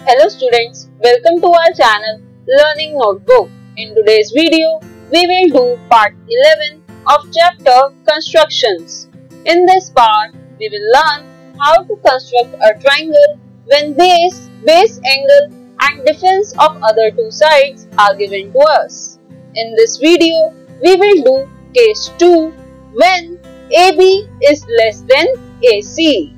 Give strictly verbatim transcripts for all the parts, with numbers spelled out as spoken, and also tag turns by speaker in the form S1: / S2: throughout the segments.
S1: Hello students, welcome to our channel Learning Notebook. In today's video, we will do part eleven of chapter Constructions. In this part, we will learn how to construct a triangle when base, base angle and difference of other two sides are given to us. In this video, we will do case two when A B is less than A C.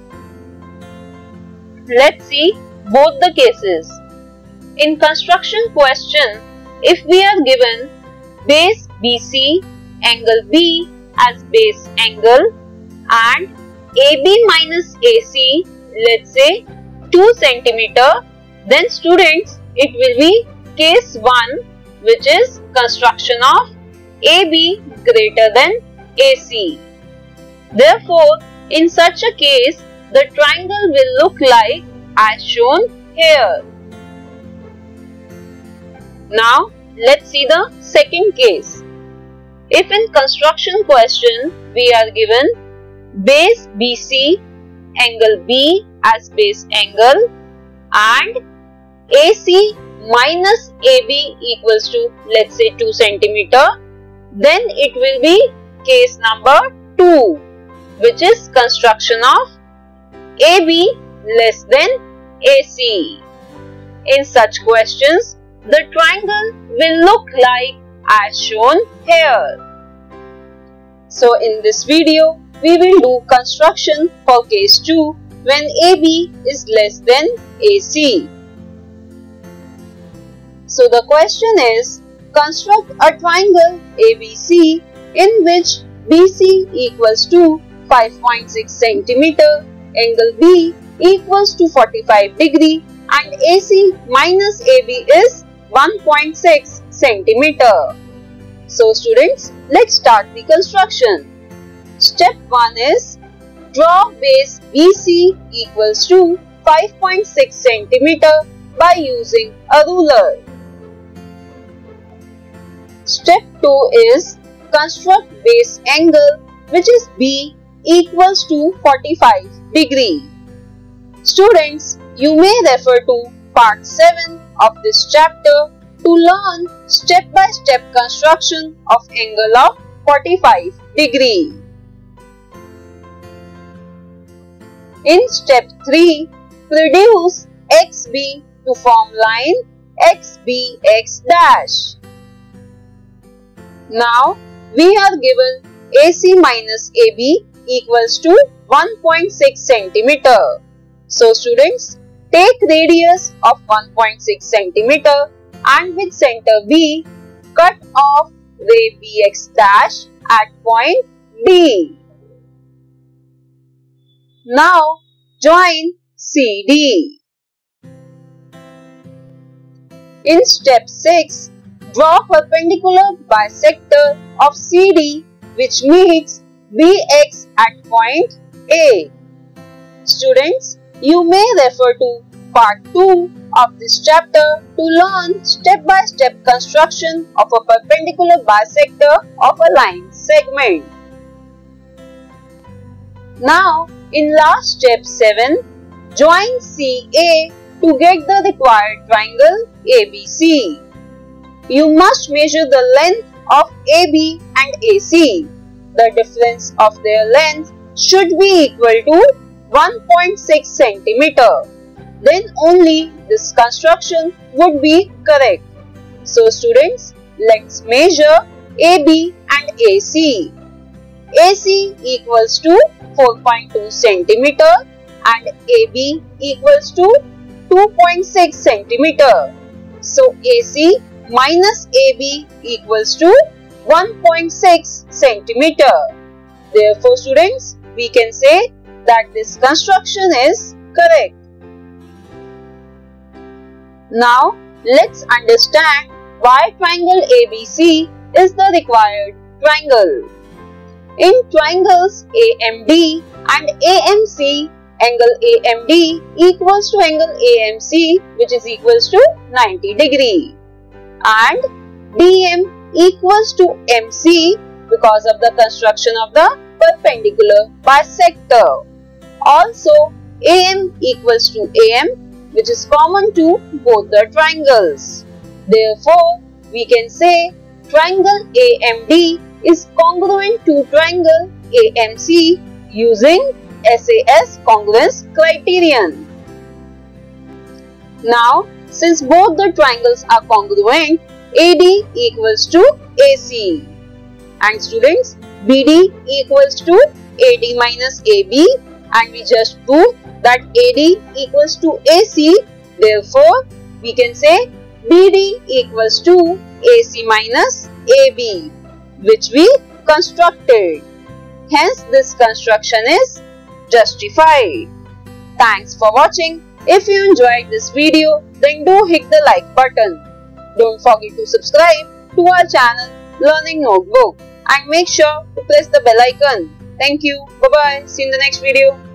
S1: Let's see both the cases. In construction question, if we are given base B C, angle B as base angle and A B minus A C, let's say two centimeters, then students, it will be case one, which is construction of A B greater than A C. Therefore, in such a case, the triangle will look like as shown here. Now, let's see the second case. If in construction question we are given base B C, angle B as base angle and A C minus A B equals to, let's say, two centimeters, then it will be case number two, which is construction of A B less than A C. In such questions, the triangle will look like as shown here. So in this video, we will do construction for case two when A B is less than A C. So the question is, construct a triangle A B C in which B C equals to five point six centimeters, angle B equals to forty-five degrees and A C minus A B is one point six centimeters. So students, let's start the construction. Step one is draw base B C equals to five point six centimeters by using a ruler. Step two is construct base angle, which is B equals to forty-five degrees. Students, you may refer to part seven of this chapter to learn step-by-step construction of angle of forty-five degrees. In step three, produce X B to form line X B X dash. Now, we are given A C minus A B equals to one point six centimeters. So students, take radius of one point six centimeters and with center B, cut off ray B X dash at point D. Now, join C D. In step six, draw perpendicular bisector of C D which meets B X at point A. Students, you may refer to part two of this chapter to learn step-by-step construction of a perpendicular bisector of a line segment. Now, in last step seven, join C A to get the required triangle A B C. You must measure the length of A B and A C. The difference of their length should be equal to one point six centimeters. Then only this construction would be correct. So students, let's measure A B and A C. A C equals to four point two centimeters and A B equals to two point six centimeters. So A C minus A B equals to one point six centimeters. Therefore students, we can say that this construction is correct. Now, let's understand why triangle A B C is the required triangle. In triangles A M D and A M C, angle A M D equals to angle A M C, which is equals to ninety degrees, and D M equals to M C because of the construction of the perpendicular bisector. Also, A M equals to A M which is common to both the triangles. Therefore, we can say triangle A M D is congruent to triangle A M C using S A S congruence criterion. Now, since both the triangles are congruent, A D equals to A C. And students, B D equals to A D minus A B, and we just proved that A D equals to A C. Therefore, we can say B D equals to A C minus A B, which we constructed. Hence, this construction is justified. Thanks for watching. If you enjoyed this video, then do hit the like button. Don't forget to subscribe to our channel Learning Notebook and make sure to press the bell icon. Thank you. Bye bye. See you in the next video.